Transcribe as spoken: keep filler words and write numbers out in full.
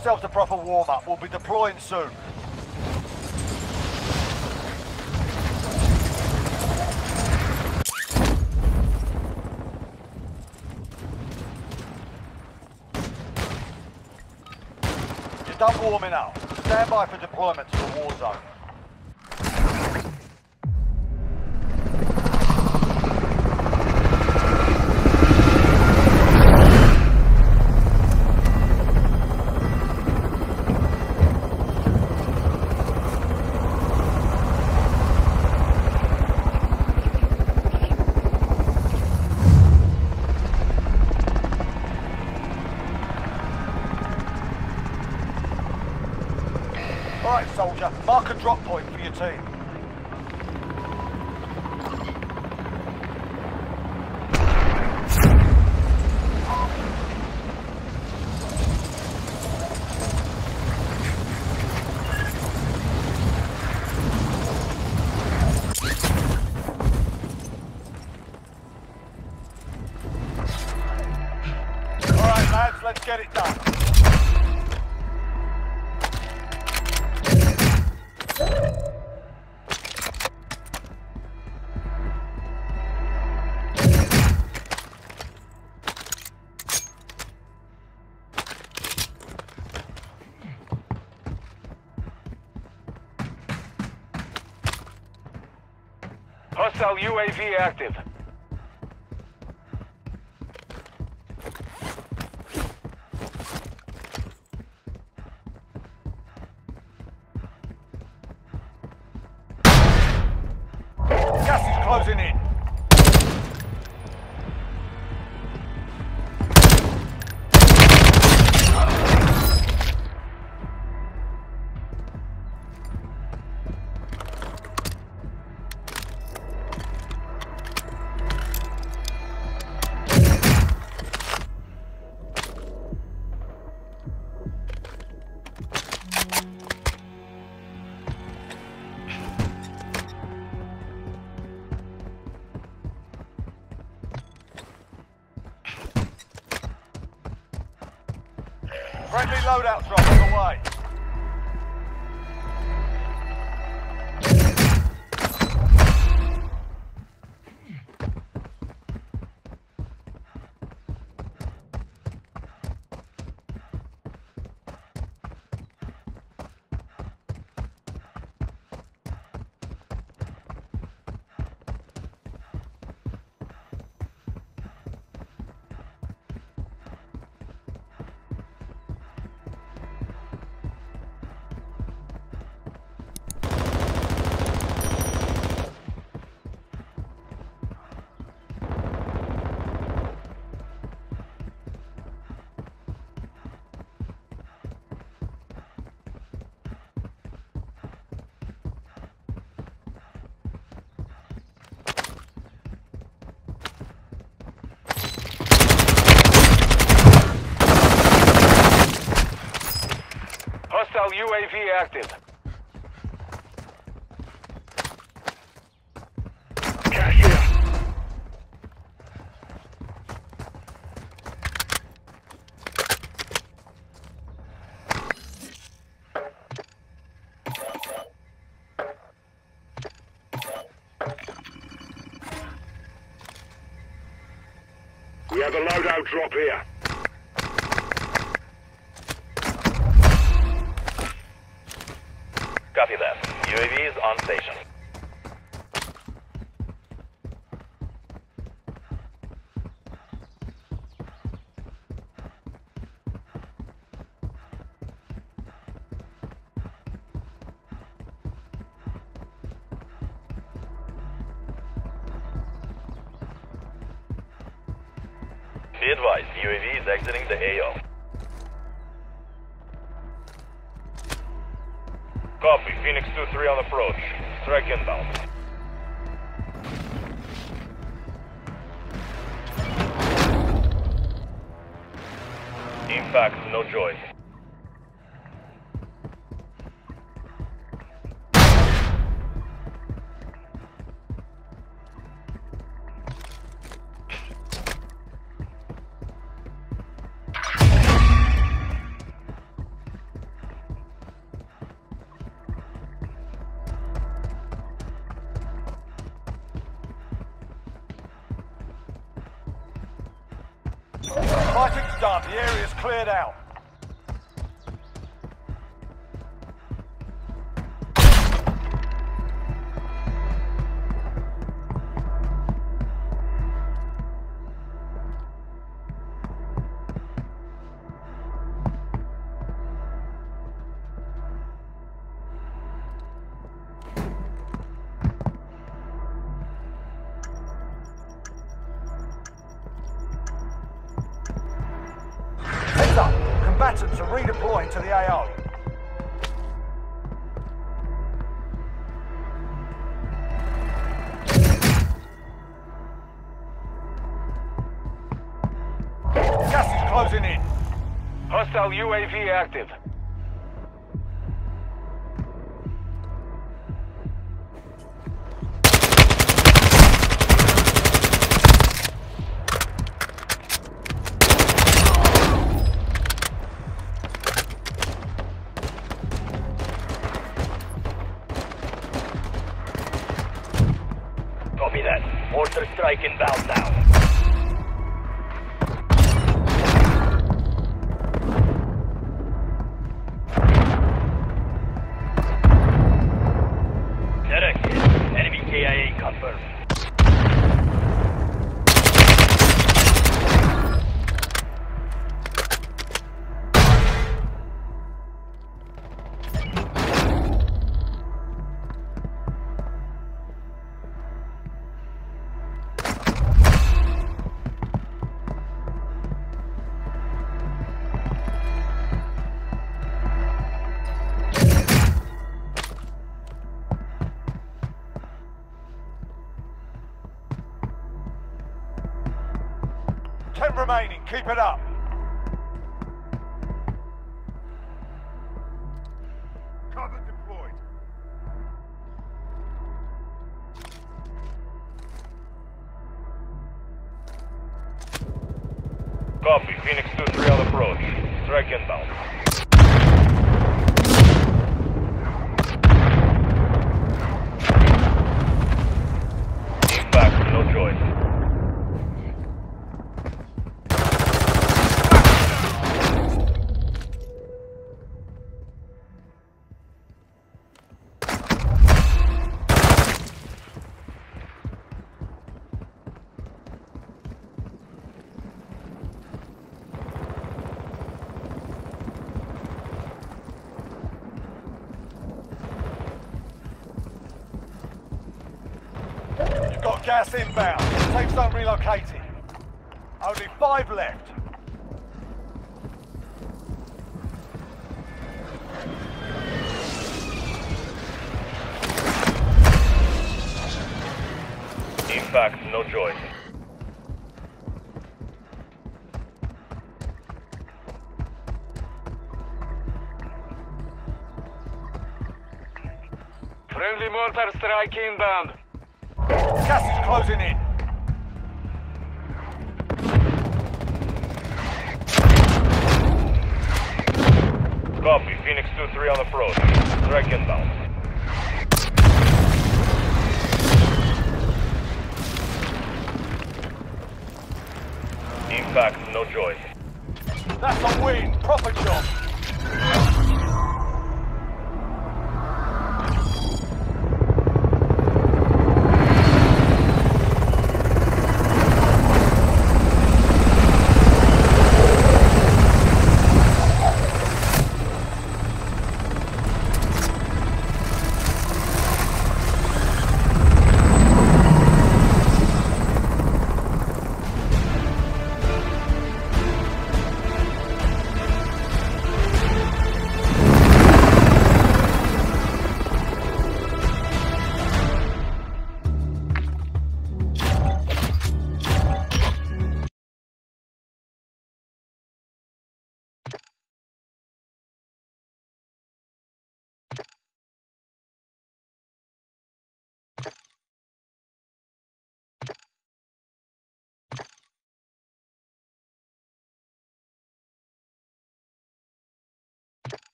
yourselves a proper warm-up. We'll be deploying soon. You're done warming up. Stand by for deployment to the war zone. Alright, soldier. Mark a drop point for your team. Alright, lads, let's get it done. Hostile U A V active. Gas is closing in. Friendly loadout drop on the way. Hostile U A V active. Cash here. We have a loadout drop here. Copy that. U A V is on station. Be advised, U A V is exiting the A O. Copy, Phoenix two three on approach. Strike inbound. Impact, no choice. Fighting's done. The area's cleared out. Heads up. Combatants are redeploying to the A O. Gas is closing in. Hostile U A V active. Copy that. Mortar strike inbound now. Directed. Enemy K I A confirmed. Ten remaining. Keep it up. Cover deployed. Copy. Phoenix two three on approach. Strike inbound. Impact, no choice. You've got gas inbound. Safe zone relocating. Only five left. Impact, no choice. Friendly mortar strike inbound. Gas is closing in. Copy. Phoenix two three on approach. Strike inbound. Impact, no choice. That's a win. Proper job.